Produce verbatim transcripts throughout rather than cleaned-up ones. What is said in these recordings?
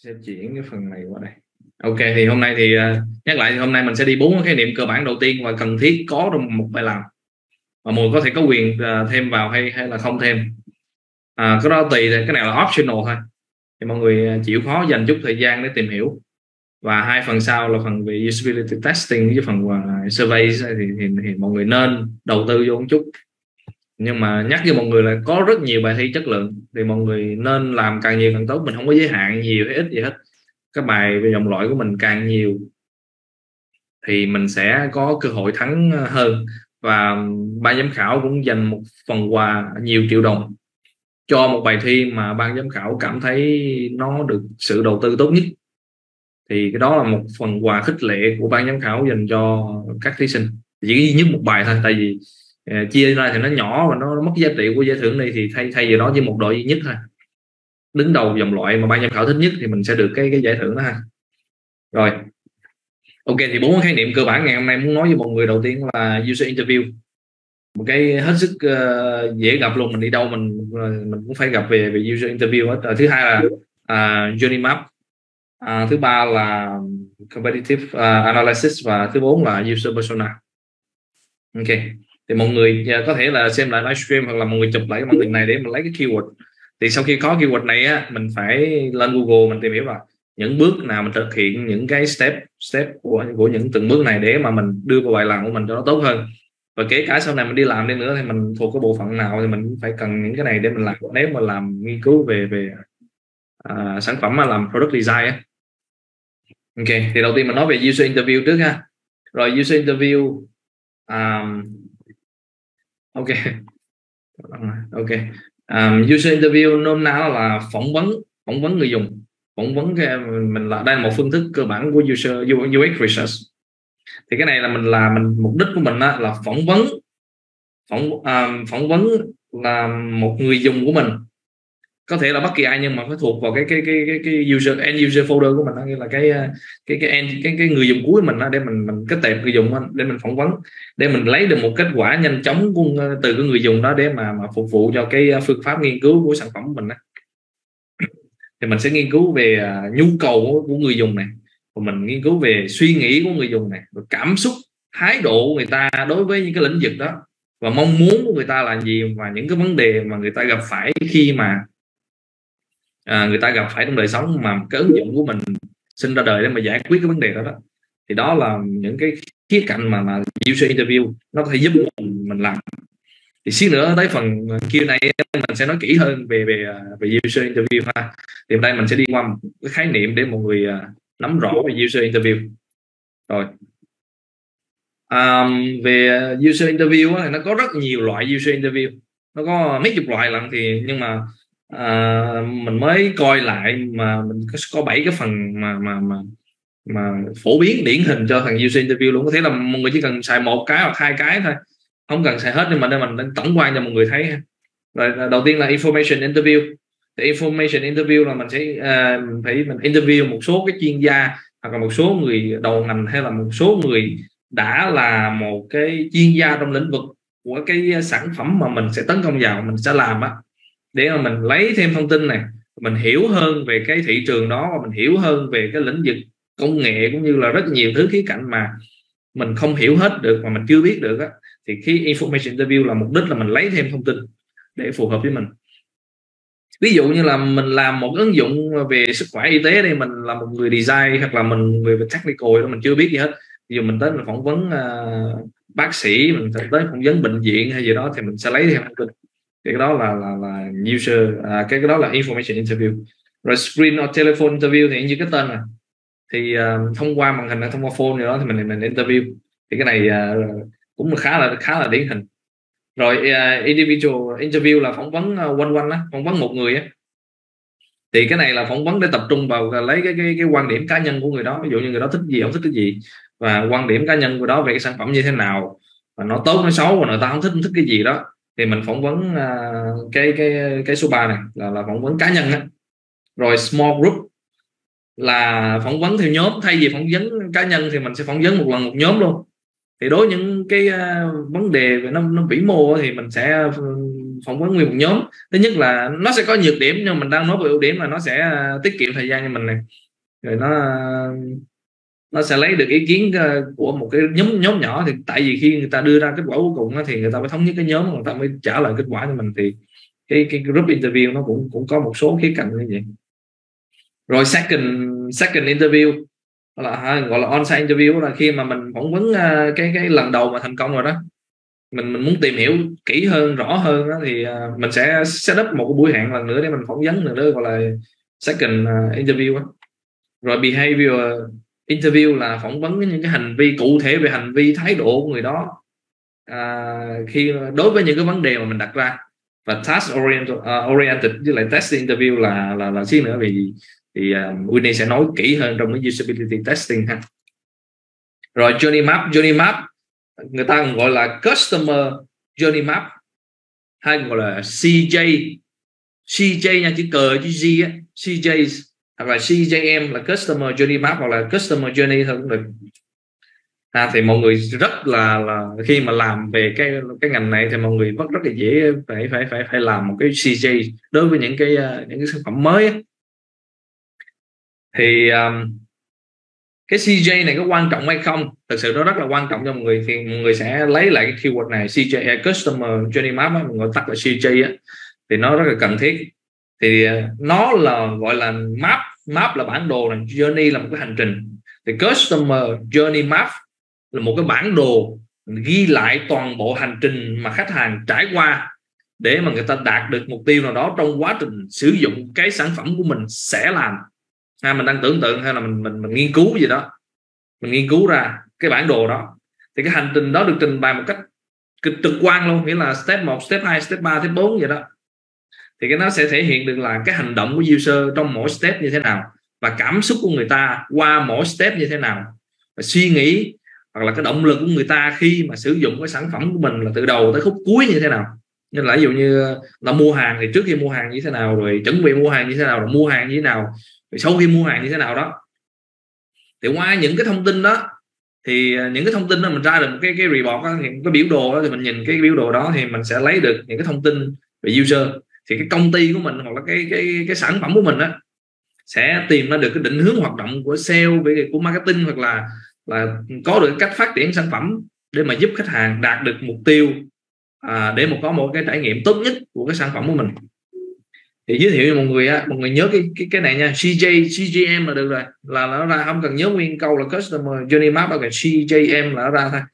Sẽ chuyển cái phần này qua đây. Ok, thì hôm nay thì uh, nhắc lại, hôm nay mình sẽ đi bốn khái niệm cơ bản đầu tiên và cần thiết có trong một bài làm, và mọi người có thể có quyền uh, thêm vào hay hay là không thêm. À, cái đó tùy, cái này là optional thôi, thì mọi người chịu khó dành chút thời gian để tìm hiểu. Và hai phần sau là phần về usability testing với phần uh, survey thì, thì, thì mọi người nên đầu tư vô một chút. Nhưng mà nhắc với mọi người là có rất nhiều bài thi chất lượng, thì mọi người nên làm càng nhiều càng tốt. Mình không có giới hạn nhiều hay ít gì hết. Các bài về dòng loại của mình càng nhiều thì mình sẽ có cơ hội thắng hơn. Và ban giám khảo cũng dành một phần quà nhiều triệu đồng cho một bài thi mà ban giám khảo cảm thấy nó được sự đầu tư tốt nhất. Thì cái đó là một phần quà khích lệ của ban giám khảo dành cho các thí sinh. Chỉ duy nhất một bài thôi, tại vì uh, chia ra thì nó nhỏ và nó mất giá trị của giải thưởng này, thì thay thay vì đó chỉ một đội duy nhất thôi, đứng đầu dòng loại mà ban giám khảo thích nhất thì mình sẽ được cái cái giải thưởng đó ha. Rồi, ok, thì bốn khái niệm cơ bản ngày hôm nay muốn nói với mọi người. Đầu tiên là user interview, một cái hết sức uh, dễ gặp luôn. Mình đi đâu mình mình cũng phải gặp về về user interview hết. Thứ hai là uh, journey map, uh, thứ ba là competitive uh, analysis, và thứ bốn là user persona. Ok, thì mọi người uh, có thể là xem lại livestream hoặc là mọi người chụp lại cái màn hình này để mình lấy cái keyword. Thì sau khi có keyword này á, mình phải lên Google mình tìm hiểu là những bước nào mình thực hiện những cái step step của của những từng bước này để mà mình đưa vào bài làm của mình cho nó tốt hơn. Và kể cả sau này mình đi làm đi nữa thì mình thuộc cái bộ phận nào thì mình phải cần những cái này để mình làm, nếu mà làm nghiên cứu về về à, sản phẩm mà làm product design á. Ok, thì đầu tiên mình nói về user interview trước ha. Rồi user interview um, ok ok um, user interview nôm na là phỏng vấn phỏng vấn người dùng. Phỏng vấn cái mình là đây là một phương thức cơ bản của user u ích research. Thì cái này là mình là mình mục đích của mình á, là phỏng vấn phỏng uh, phỏng vấn là một người dùng của mình, có thể là bất kỳ ai nhưng mà phải thuộc vào cái cái cái cái, cái user end user folder của mình đó, nghĩa là cái cái cái end, cái cái người dùng cuối mình đó, để mình mình cái tệp người dùng đó, để mình phỏng vấn, để mình lấy được một kết quả nhanh chóng từ cái người dùng đó để mà mà phục vụ cho cái phương pháp nghiên cứu của sản phẩm của mình đó. Thì mình sẽ nghiên cứu về uh, nhu cầu của, của người dùng này, và mình nghiên cứu về suy nghĩ của người dùng này, và cảm xúc, thái độ của người ta đối với những cái lĩnh vực đó, và mong muốn của người ta là gì, và những cái vấn đề mà người ta gặp phải khi mà à, người ta gặp phải trong đời sống mà cái ứng dụng của mình sinh ra đời để mà giải quyết cái vấn đề đó, đó. Thì đó là những cái khía cạnh mà, mà user interview nó có thể giúp mình, mình làm. Thì xíu nữa tới phần Q and A mình sẽ nói kỹ hơn về về về user interview ha. Thì đây mình sẽ đi qua một cái khái niệm để mọi người nắm rõ về user interview. Rồi, à, về user interview thì nó có rất nhiều loại user interview, nó có mấy chục loại lận. Thì nhưng mà à, mình mới coi lại mà mình có bảy cái phần mà mà mà mà phổ biến điển hình cho thằng user interview luôn. Có thể là mọi người chỉ cần xài một cái hoặc hai cái thôi, không cần xài hết, nhưng mà đây mình tổng quan cho mọi người thấy. Rồi, đầu tiên là information interview. Thì information interview là mình sẽ uh, phải mình interview một số cái chuyên gia hoặc là một số người đầu ngành, hay là một số người đã là một cái chuyên gia trong lĩnh vực của cái sản phẩm mà mình sẽ tấn công vào, mình sẽ làm á, để mà mình lấy thêm thông tin này, mình hiểu hơn về cái thị trường đó, và mình hiểu hơn về cái lĩnh vực công nghệ, cũng như là rất nhiều thứ khía cạnh mà mình không hiểu hết được, mà mình chưa biết được á. Thì khi information interview là mục đích là mình lấy thêm thông tin để phù hợp với mình. Ví dụ như là mình làm một ứng dụng về sức khỏe y tế đây, mình là một người design hoặc là mình người về technical đó, mình chưa biết gì hết. Ví dụ mình tới mình phỏng vấn uh, bác sĩ, mình tới phỏng vấn bệnh viện hay gì đó, thì mình sẽ lấy thêm thông tin. Thì cái đó là là, là user à, cái, cái đó là information interview. Rồi screen or telephone interview thì như cái tên này, thì uh, thông qua màn hình, thông qua phone gì đó thì mình mình interview. Thì cái này uh, cũng là khá là khá là điển hình. Rồi uh, individual interview là phỏng vấn uh, one one á, phỏng vấn một người á. Thì cái này là phỏng vấn để tập trung vào lấy cái cái cái quan điểm cá nhân của người đó, ví dụ như người đó thích gì, không thích cái gì, và quan điểm cá nhân của đó về cái sản phẩm như thế nào, và nó tốt nó xấu, và người ta không thích không thích cái gì đó. Thì mình phỏng vấn uh, cái cái cái số ba này là là phỏng vấn cá nhân á. Rồi small group là phỏng vấn theo nhóm, thay vì phỏng vấn cá nhân thì mình sẽ phỏng vấn một lần một nhóm luôn. Thì đối với những cái uh, vấn đề về nó, nó vĩ mô thì mình sẽ phỏng vấn nguyên một nhóm. Thứ nhất là nó sẽ có nhược điểm, nhưng mình đang nói về ưu điểm là nó sẽ tiết kiệm thời gian cho mình này, rồi nó nó sẽ lấy được ý kiến của một cái nhóm nhóm nhỏ. Thì tại vì khi người ta đưa ra kết quả cuối cùng thì người ta mới thống nhất cái nhóm, người ta mới trả lời kết quả cho mình. Thì cái cái group interview nó cũng cũng có một số khía cạnh như vậy. Rồi second second interview là gọi là on-site interview, là khi mà mình phỏng vấn cái cái lần đầu mà thành công rồi đó, mình mình muốn tìm hiểu kỹ hơn, rõ hơn đó, thì mình sẽ set up một cái buổi hẹn lần nữa để mình phỏng vấn nữa, đó gọi là second interview đó. Rồi behavior interview là phỏng vấn những cái hành vi cụ thể về hành vi, thái độ của người đó à, khi đối với những cái vấn đề mà mình đặt ra. Và task oriented, uh, oriented với lại test interview là là là xí nữa, vì thì uh, Winnie sẽ nói kỹ hơn trong cái usability testing ha. Rồi journey map, journey map người ta còn gọi là customer journey map, hay còn gọi là C J, C J nha, chữ cờ chữ G á, C J hoặc là C J M là customer journey map, hoặc là customer journey thôi cũng được. À, thì mọi người rất là là khi mà làm về cái cái ngành này thì mọi người rất rất là dễ phải phải phải phải làm một cái C J đối với những cái những cái sản phẩm mới ấy. Thì um, cái C J này có quan trọng hay không? Thực sự nó rất là quan trọng cho mọi người. Thì mọi người sẽ lấy lại cái keyword này, C J, Customer Journey Map, mọi người tắt là C J á, thì nó rất là cần thiết. Thì nó là gọi là map, map là bản đồ này, journey là một cái hành trình. Thì Customer Journey Map là một cái bản đồ ghi lại toàn bộ hành trình mà khách hàng trải qua để mà người ta đạt được mục tiêu nào đó trong quá trình sử dụng cái sản phẩm của mình sẽ làm. À, mình đang tưởng tượng hay là mình mình mình nghiên cứu gì đó, mình nghiên cứu ra cái bản đồ đó, thì cái hành trình đó được trình bày một cách cực trực quan luôn, nghĩa là step một, step hai, step ba, step bốn vậy đó. Thì cái nó sẽ thể hiện được là cái hành động của user trong mỗi step như thế nào, và cảm xúc của người ta qua mỗi step như thế nào, và suy nghĩ hoặc là cái động lực của người ta khi mà sử dụng cái sản phẩm của mình là từ đầu tới khúc cuối như thế nào. Nên là ví dụ như là mua hàng thì trước khi mua hàng như thế nào, rồi chuẩn bị mua hàng như thế nào, rồi mua hàng như thế nào, rồi sau khi mua hàng như thế nào đó. Thì qua những cái thông tin đó, thì những cái thông tin đó mình ra được một cái cái report đó, thì cái biểu đồ đó, thì mình nhìn cái biểu đồ đó thì mình sẽ lấy được những cái thông tin về user. Thì cái công ty của mình hoặc là cái cái cái sản phẩm của mình đó sẽ tìm ra được cái định hướng hoạt động của sale, về của marketing, hoặc là là có được cách phát triển sản phẩm để mà giúp khách hàng đạt được mục tiêu, à, để mà có một cái trải nghiệm tốt nhất của cái sản phẩm của mình. Thì giới thiệu cho mọi người á, mọi người nhớ cái cái cái này nha, C J, C J M là được rồi, là nó ra, không cần nhớ nguyên câu là Customer Journey Map, đâu, cái C J M là nó ra thôi,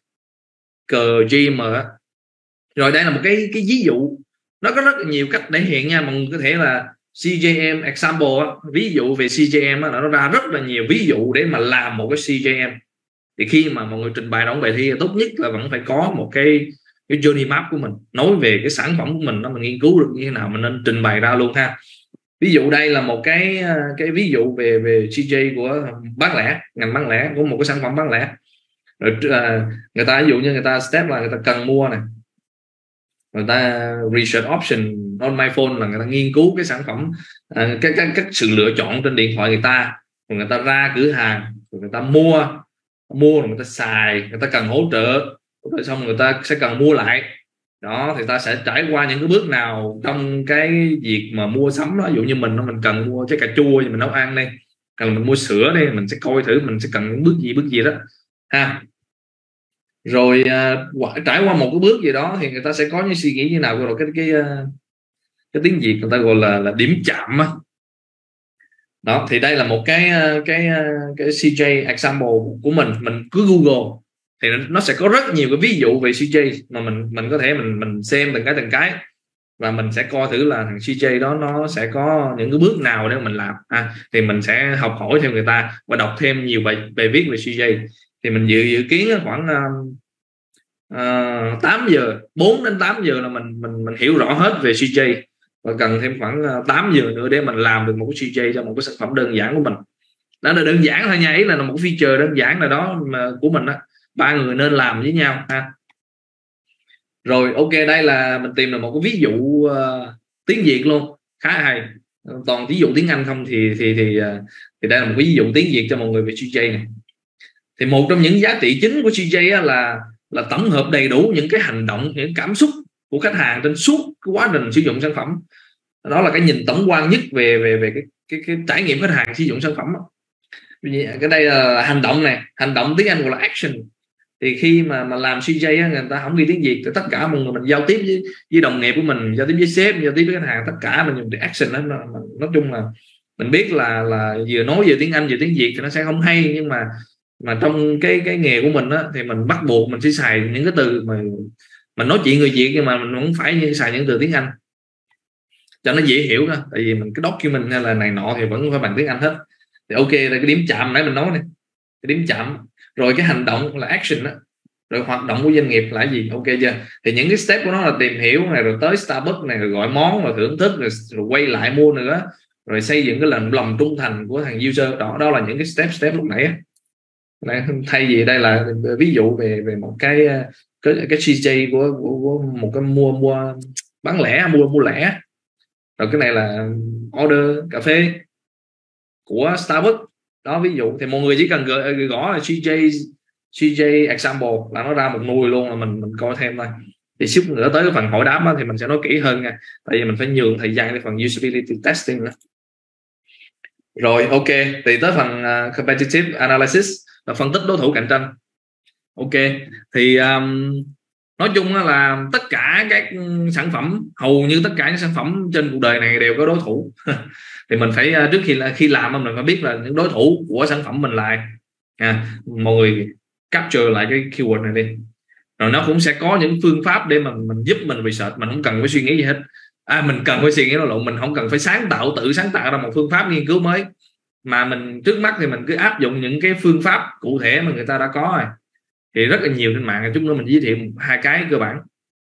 cờ G M á. Rồi đây là một cái cái ví dụ, nó có rất là nhiều cách để hiện nha, mọi người có thể là C J M example á, ví dụ về C J M á, nó ra rất là nhiều ví dụ để mà làm một cái C J M. Thì khi mà mọi người trình bày đóng bài thi, tốt nhất là vẫn phải có một cái cái journey map của mình, nói về cái sản phẩm của mình nó, mình nghiên cứu được như thế nào mình nên trình bày ra luôn ha. Ví dụ đây là một cái cái ví dụ về về C J của bán lẻ, ngành bán lẻ, của một cái sản phẩm bán lẻ. Rồi uh, người ta ví dụ như người ta step là người ta cần mua này, người ta research option on my phone là người ta nghiên cứu cái sản phẩm, uh, cái, cái cái sự lựa chọn trên điện thoại người ta, rồi người ta ra cửa hàng, rồi người ta mua mua rồi người ta xài, người ta cần hỗ trợ, rồi xong người ta sẽ cần mua lại đó. Thì ta sẽ trải qua những cái bước nào trong cái việc mà mua sắm đó. Ví dụ như mình mình cần mua trái cà chua thì mình nấu ăn đây, cần mình mua sữa đây, mình sẽ coi thử mình sẽ cần những bước gì bước gì đó ha. Rồi uh, trải qua một cái bước gì đó thì người ta sẽ có những suy nghĩ như nào, rồi cái cái cái, cái tiếng Việt người ta gọi là là điểm chạm á. Đó, thì đây là một cái cái cái C J example của mình. Mình cứ Google thì nó sẽ có rất nhiều cái ví dụ về C J mà mình mình có thể mình mình xem từng cái từng cái, và mình sẽ coi thử là thằng C J đó nó sẽ có những cái bước nào để mình làm à, thì mình sẽ học hỏi theo người ta và đọc thêm nhiều bài bài viết về C J. Thì mình dự dự kiến khoảng uh, tám giờ, bốn đến tám giờ là mình mình mình hiểu rõ hết về C J, và cần thêm khoảng tám giờ nữa để mình làm được một cái C J cho một cái sản phẩm đơn giản của mình. Đó là đơn giản thôi nha, ý là một feature đơn giản nào đó mà của mình đó, ba người nên làm với nhau ha. Rồi ok, đây là mình tìm được một cái ví dụ uh, tiếng Việt luôn, khá hay. Toàn ví dụ tiếng Anh không thì thì thì uh, thì đây là một cái ví dụ tiếng Việt cho mọi người về C J này. Thì một trong những giá trị chính của C J là là tổng hợp đầy đủ những cái hành động, những cảm xúc của khách hàng trên suốt cái quá trình sử dụng sản phẩm. Đó là cái nhìn tổng quan nhất về về về cái cái, cái trải nghiệm khách hàng sử dụng sản phẩm. Cái đây là hành động này, hành động tiếng Anh gọi là action. Thì khi mà mà làm xê gi á, người ta không ghi tiếng Việt, thì tất cả mọi người mình giao tiếp với, với đồng nghiệp của mình, giao tiếp với sếp, giao tiếp với khách hàng, tất cả mình dùng từ action đó. Nói chung là mình biết là là vừa nói vừa tiếng Anh vừa tiếng Việt thì nó sẽ không hay, nhưng mà mà trong cái cái nghề của mình á, thì mình bắt buộc mình sẽ xài những cái từ mà mình nói chuyện người Việt, nhưng mà mình không phải như xài những từ tiếng Anh cho nó dễ hiểu đó. Tại vì mình cái document hay là này nọ thì vẫn phải bằng tiếng Anh hết. Thì ok, là cái điểm chạm nãy mình nói này, cái điểm chạm. Rồi cái hành động là action đó. Rồi hoạt động của doanh nghiệp là gì, ok chưa? Thì những cái step của nó là tìm hiểu này, rồi tới Starbucks này, rồi gọi món, rồi thưởng thức, rồi, rồi quay lại mua nữa, rồi xây dựng cái lòng lòng trung thành của thằng user đó. Đó là những cái step step lúc nãy. Thay vì đây là ví dụ về về một cái cái, cái xê gi của, của, của một cái mua mua bán lẻ, mua mua lẻ. Rồi cái này là order cà phê của Starbucks đó, ví dụ. Thì mọi người chỉ cần gõ, gõ là xê gi xê gi example là nó ra một nùi luôn, là mình mình coi thêm thôi. Thì xíu nữa tới cái phần hỏi đáp đó, thì mình sẽ nói kỹ hơn nha, tại vì mình phải nhường thời gian để phần usability testing nữa. Rồi ok, thì tới phần uh, competitive analysis là phân tích đối thủ cạnh tranh. Ok, thì um, nói chung là tất cả các sản phẩm, hầu như tất cả những sản phẩm trên cuộc đời này đều có đối thủ. Thì mình phải trước khi là khi làm mình phải biết là những đối thủ của sản phẩm mình là à, mọi người capture lại cái keyword này đi. Rồi nó cũng sẽ có những phương pháp để mà mình giúp mình research, mình không cần phải suy nghĩ gì hết. À, mình cần phải suy nghĩ nó lộn, mình không cần phải sáng tạo tự sáng tạo ra một phương pháp nghiên cứu mới, mà mình trước mắt thì mình cứ áp dụng những cái phương pháp cụ thể mà người ta đã có rồi. Thì rất là nhiều trên mạng, chút nữa mình giới thiệu hai cái cơ bản.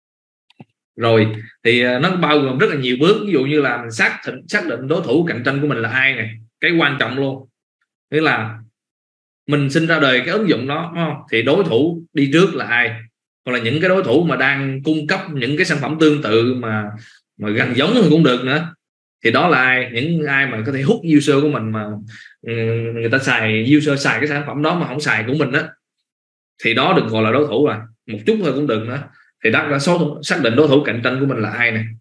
Rồi thì nó bao gồm rất là nhiều bước, ví dụ như là mình xác định xác định đối thủ cạnh tranh của mình là ai này, cái quan trọng luôn. Nghĩa là mình sinh ra đời cái ứng dụng đó thì đối thủ đi trước là ai, hoặc là những cái đối thủ mà đang cung cấp những cái sản phẩm tương tự mà mà gần giống thì cũng được nữa, thì đó là ai, những ai mà có thể hút user của mình, mà người ta xài user xài cái sản phẩm đó mà không xài của mình á, thì đó được gọi là đối thủ rồi, một chút thôi cũng được nữa. Thì đặt ra số xác định đối thủ cạnh tranh của mình là ai này,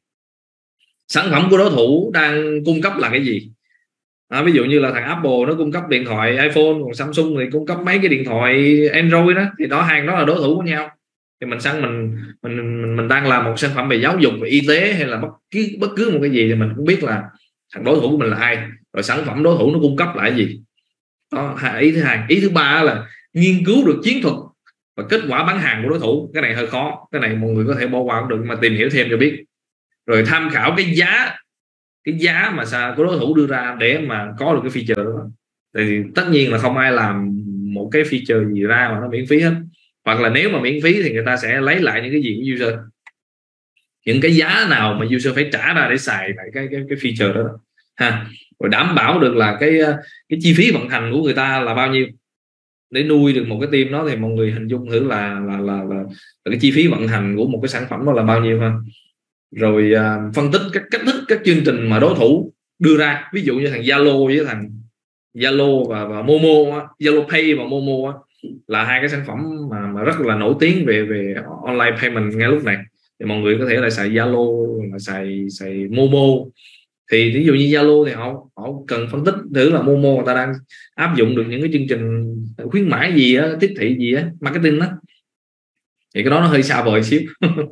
sản phẩm của đối thủ đang cung cấp là cái gì. À, ví dụ như là thằng Apple nó cung cấp điện thoại iPhone, còn Samsung thì cung cấp mấy cái điện thoại Android đó, thì đó hàng đó là đối thủ của nhau. Thì mình sang mình mình mình, mình đang làm một sản phẩm về giáo dục, về y tế, hay là bất cứ bất cứ một cái gì, thì mình cũng biết là thằng đối thủ của mình là ai, rồi sản phẩm đối thủ nó cung cấp là cái gì. Đó, ý thứ hai. Ý thứ ba là nghiên cứu được chiến thuật và kết quả bán hàng của đối thủ. Cái này hơi khó, cái này mọi người có thể bỏ qua cũng được, mà tìm hiểu thêm cho biết. Rồi tham khảo cái giá cái giá mà sao của đối thủ đưa ra để mà có được cái feature đó. Thì tất nhiên là không ai làm một cái feature gì ra mà nó miễn phí hết, hoặc là nếu mà miễn phí thì người ta sẽ lấy lại những cái gì của user, những cái giá nào mà user phải trả ra để xài lại cái cái cái feature đó ha. Rồi đảm bảo được là cái cái chi phí vận hành của người ta là bao nhiêu để nuôi được một cái team đó. Thì mọi người hình dung thử là là, là, là, là cái chi phí vận hành của một cái sản phẩm đó là bao nhiêu ha. Rồi uh, phân tích các cách thức, các chương trình mà đối thủ đưa ra, ví dụ như thằng Zalo với thằng Zalo và, và Momo á, Zalo Pay và Momo á, là hai cái sản phẩm mà, mà rất là nổi tiếng về về online payment ngay lúc này. Thì mọi người có thể là xài Zalo, là xài xài Momo. Thì ví dụ như Zalo thì họ họ cần phân tích thử là Momo người ta đang áp dụng được những cái chương trình khuyến mãi gì á, tiếp thị gì á, marketing đó. Thì cái đó nó hơi xa vời xíu.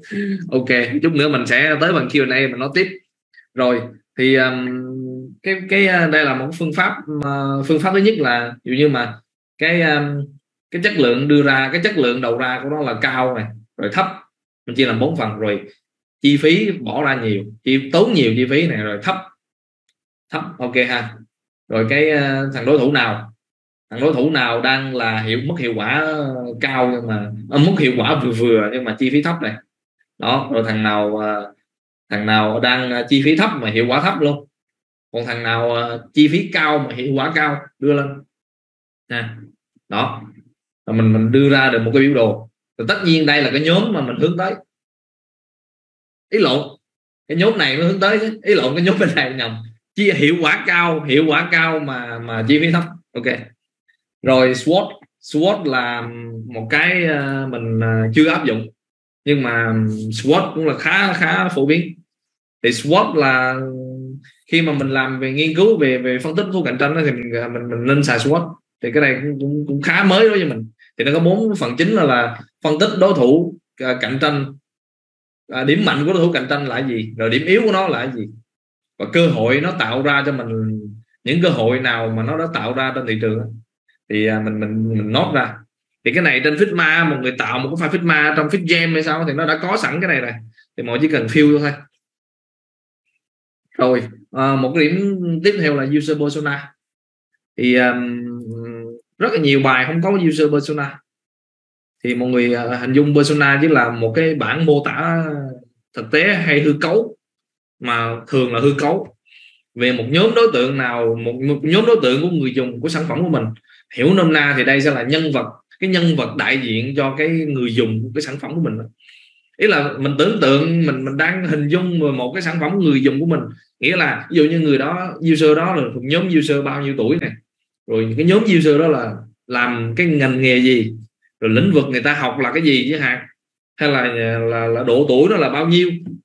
Ok, chút nữa mình sẽ tới phần Q and A mình nói tiếp. Rồi thì um, cái cái đây là một phương pháp uh, phương pháp thứ nhất là ví dụ như mà cái um, cái chất lượng đưa ra, cái chất lượng đầu ra của nó là cao này, rồi thấp, mình chia làm bốn phần. Rồi chi phí bỏ ra nhiều, chi tốn nhiều chi phí này, rồi thấp thấp ok ha. Rồi cái uh, thằng đối thủ nào thằng đối thủ nào đang là hiệu mất hiệu quả cao nhưng mà mất hiệu quả vừa vừa nhưng mà chi phí thấp này đó. Rồi thằng nào thằng nào đang chi phí thấp mà hiệu quả thấp luôn, còn thằng nào chi phí cao mà hiệu quả cao đưa lên nha. Đó, rồi mình mình đưa ra được một cái biểu đồ. Rồi tất nhiên đây là cái nhóm mà mình hướng tới, ý lộn cái nhóm này mới hướng tới chứ, ý lộn cái nhóm bên này nhầm, chi hiệu quả cao hiệu quả cao mà mà chi phí thấp. Ok. Rồi SWOT SWOT là một cái mình chưa áp dụng, Nhưng mà SWOT cũng là khá khá phổ biến. Thì SWOT là khi mà mình làm về nghiên cứu về về phân tích đối thủ cạnh tranh đó, thì mình mình, mình nên xài SWOT. Thì cái này cũng, cũng, cũng khá mới đối với mình. Thì nó có bốn phần chính là, là phân tích đối thủ cạnh tranh, à, điểm mạnh của đối thủ cạnh tranh là gì, rồi điểm yếu của nó là gì, và cơ hội nó tạo ra cho mình, những cơ hội nào mà nó đã tạo ra trên thị trường thì mình mình mình nốt ra. Thì cái này trên Figma, một người tạo một cái file Figma trong FigJam hay sao thì nó đã có sẵn cái này rồi, thì mọi chỉ cần fill thôi. Rồi à, một cái điểm tiếp theo là user persona. Thì um, rất là nhiều bài không có user persona. Thì mọi người uh, hình dung persona chỉ là một cái bản mô tả thực tế hay hư cấu, mà thường là hư cấu về một nhóm đối tượng nào, một, một nhóm đối tượng của người dùng của sản phẩm của mình. Hiểu nôm na thì đây sẽ là nhân vật, cái nhân vật đại diện cho cái người dùng của cái sản phẩm của mình. Ý là mình tưởng tượng mình mình đang hình dung một cái sản phẩm người dùng của mình, nghĩa là ví dụ như người đó, user đó là thuộc nhóm user bao nhiêu tuổi này, rồi cái nhóm user đó là làm cái ngành nghề gì, rồi lĩnh vực người ta học là cái gì chứ hạn, hay là, là là độ tuổi đó là bao nhiêu.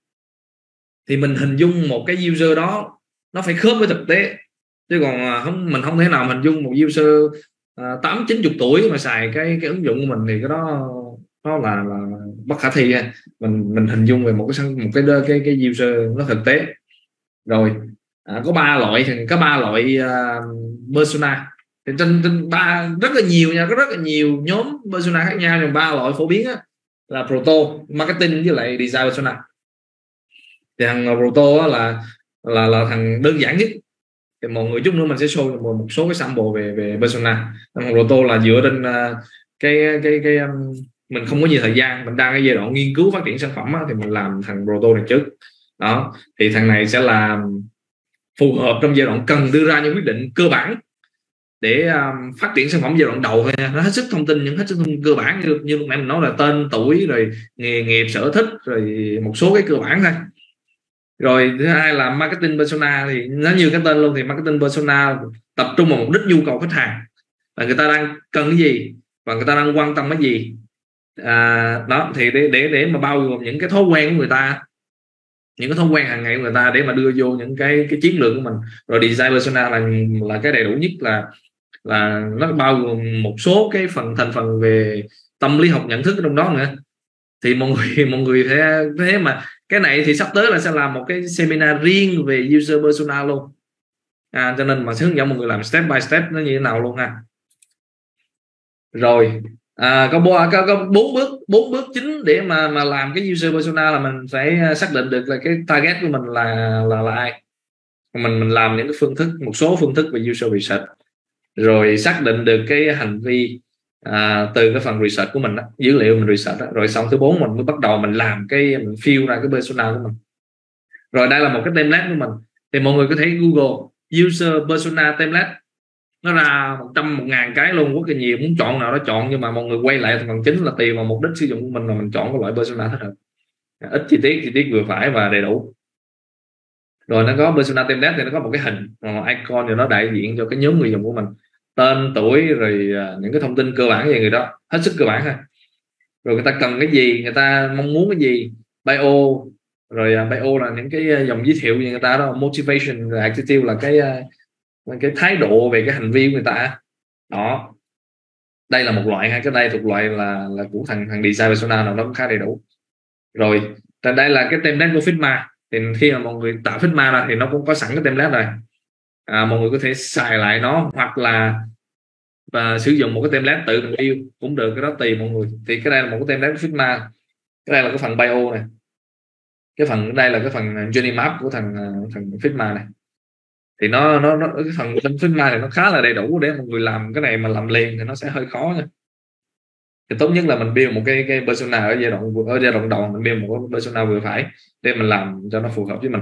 Thì mình hình dung một cái user đó nó phải khớp với thực tế, chứ còn không, mình không thể nào hình dung một user tám chín chục tuổi mà xài cái cái ứng dụng của mình, thì cái đó nó là, là bất khả thi ha. Mình mình hình dung về một cái một cái cái cái user nó thực tế. Rồi à, có ba loại, thì có ba loại uh, persona. Thì trên, trên ba rất là nhiều nha, có rất là nhiều nhóm persona khác nhau, nhưng ba loại phổ biến á, là proto, marketing với lại design persona. Thì thằng proto là là là thằng đơn giản nhất. Thì mọi người chút nữa mình sẽ show một, một số cái sample về về persona. Thằng proto là dựa trên uh, cái cái cái um, mình không có nhiều thời gian, mình đang ở giai đoạn nghiên cứu phát triển sản phẩm á, thì mình làm thằng proto này trước đó. Thì thằng này sẽ là phù hợp trong giai đoạn cần đưa ra những quyết định cơ bản để um, phát triển sản phẩm giai đoạn đầu thôi nha. Nó hết sức thông tin, những hết sức thông tin cơ bản như như lúc nãy mình nói là tên tuổi, rồi nghề nghiệp, sở thích, rồi một số cái cơ bản thôi. Rồi thứ hai là marketing persona, thì nó như cái tên luôn, thì marketing persona tập trung vào mục đích nhu cầu khách hàng, là người ta đang cần cái gì và người ta đang quan tâm cái gì. À, đó thì để để để mà bao gồm những cái thói quen của người ta, những cái thói quen hàng ngày của người ta, để mà đưa vô những cái cái chiến lược của mình. Rồi design persona là là cái đầy đủ nhất, là là nó bao gồm một số cái phần thành phần về tâm lý học nhận thức ở trong đó nữa. Thì mọi người mọi người thế thế mà cái này thì sắp tới là sẽ làm một cái seminar riêng về user persona luôn, à, cho nên mà sẽ hướng dẫn mọi người làm step by step nó như thế nào luôn ha. Rồi à, có bốn có, có bốn bước bốn bước chính để mà mà làm cái user persona. Là mình phải xác định được là cái target của mình là là là ai. Mình mình làm những cái phương thức, một số phương thức về user research, rồi xác định được cái hành vi à, từ cái phần research của mình đó, dữ liệu mình research đó. Rồi xong thứ bốn mình mới bắt đầu mình làm cái mình fill ra cái persona của mình. Rồi đây là một cái template của mình. Thì mọi người có thể Google user persona template, nó ra một trăm một ngàn cái luôn, rất là nhiều, muốn chọn nào đó chọn. Nhưng mà mọi người quay lại phần chính là tùy vào mục đích sử dụng của mình mà mình chọn cái loại persona thích hợp, ít chi tiết, chi tiết vừa phải và đầy đủ. Rồi nó có persona template thì nó có một cái hình, một icon, thì nó đại diện cho cái nhóm người dùng của mình, tên tuổi, rồi những cái thông tin cơ bản về người đó, hết sức cơ bản thôi. Rồi người ta cần cái gì, người ta mong muốn cái gì, bio. Rồi bio là những cái dòng giới thiệu về người ta đó, motivation, rồi attitude là cái cái thái độ về cái hành vi của người ta đó. Đây là một loại ha, cái đây thuộc loại là là của thằng thằng design persona, nào nó cũng khá đầy đủ. Rồi đây là cái template của Figma. Thì khi mà mọi người tạo Figma ra thì nó cũng có sẵn cái template rồi, à, mọi người có thể xài lại nó, hoặc là và sử dụng một cái template tự mình yêu cũng được, cái đó tùy mọi người. Thì cái đây là một cái template của Figma. Cái đây là cái phần bio này, cái phần đây là cái phần journey map của thằng thằng Figma này. Thì nó nó, nó cái phần Figma thì nó khá là đầy đủ, để mọi người làm cái này mà làm liền thì nó sẽ hơi khó nha. Thì tốt nhất là mình build một cái cái persona ở giai đoạn ở giai đoạn đầu, mình build một cái persona vừa phải để mình làm cho nó phù hợp với mình.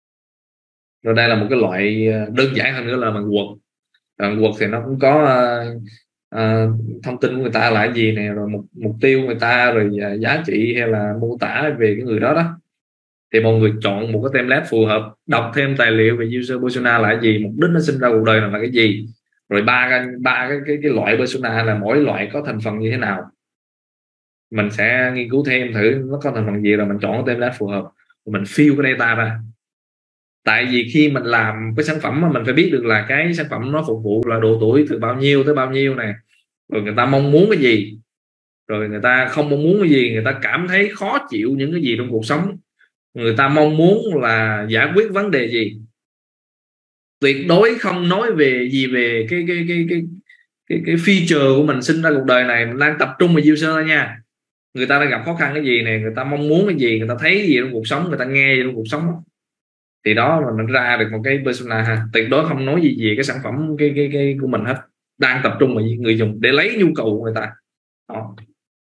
Rồi đây là một cái loại đơn giản hơn nữa là bằng Word. Word thì nó cũng có uh, uh, thông tin của người ta là cái gì nè, rồi mục mục tiêu của người ta, rồi uh, giá trị hay là mô tả về cái người đó đó. Thì mọi người chọn một cái template phù hợp, đọc thêm tài liệu về user persona là cái gì, mục đích nó sinh ra cuộc đời là cái gì, rồi ba ba cái, cái cái loại persona là mỗi loại có thành phần như thế nào. mình sẽ nghiên cứu thêm thử nó có thành phần gì, rồi mình chọn cái tên lát phù hợp, mình fill cái data ra. Tại vì khi mình làm cái sản phẩm mà mình phải biết được là cái sản phẩm nó phục vụ là độ tuổi từ bao nhiêu tới bao nhiêu này, rồi người ta mong muốn cái gì, rồi người ta không mong muốn cái gì, người ta cảm thấy khó chịu những cái gì trong cuộc sống, người ta mong muốn là giải quyết vấn đề gì. Tuyệt đối không nói về gì về cái cái cái cái cái, cái feature của mình sinh ra cuộc đời này, mình đang tập trung vào user nha. Người ta đang gặp khó khăn cái gì này, người ta mong muốn cái gì, người ta thấy gì trong cuộc sống, người ta nghe gì trong cuộc sống, thì đó là mình ra được một cái persona ha. Tuyệt đối không nói gì về cái sản phẩm cái cái cái của mình hết, đang tập trung vào người dùng để lấy nhu cầu của người ta. Đó.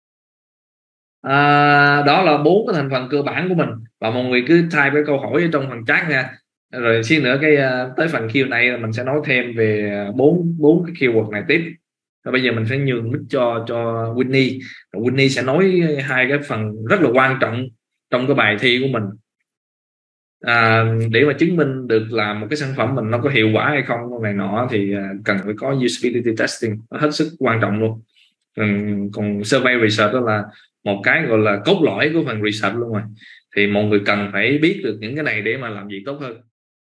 À, đó là bốn cái thành phần cơ bản của mình, và mọi người cứ type cái câu hỏi ở trong phần chat nha, rồi xíu nữa cái uh, tới phần Q này mình sẽ nói thêm về bốn bốn cái keyword này tiếp. Và bây giờ mình sẽ nhường mic cho cho Winnie. Winnie sẽ nói hai cái phần rất là quan trọng trong cái bài thi của mình, à, để mà chứng minh được là một cái sản phẩm mình nó có hiệu quả hay không này nọ, thì uh, cần phải có usability testing, nó hết sức quan trọng luôn. Ừ, còn survey research đó là một cái gọi là cốt lõi của phần research luôn rồi, thì mọi người cần phải biết được những cái này để mà làm việc tốt hơn.